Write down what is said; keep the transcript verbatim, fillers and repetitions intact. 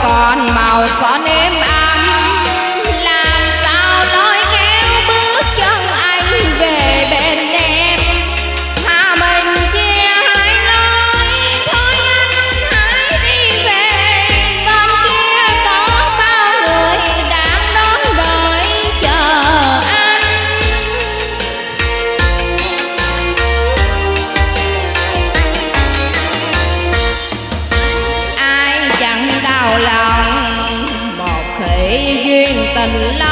còn màu son êm ấm, làm sao lôi kéo bước chân anh về bên em. Thà mình chia hai lối, thôi anh hãy đi về. Bên kia có bao người đang đón đợi chờ anh. Ai chẳng đau lòng một khi duyên tình lâu.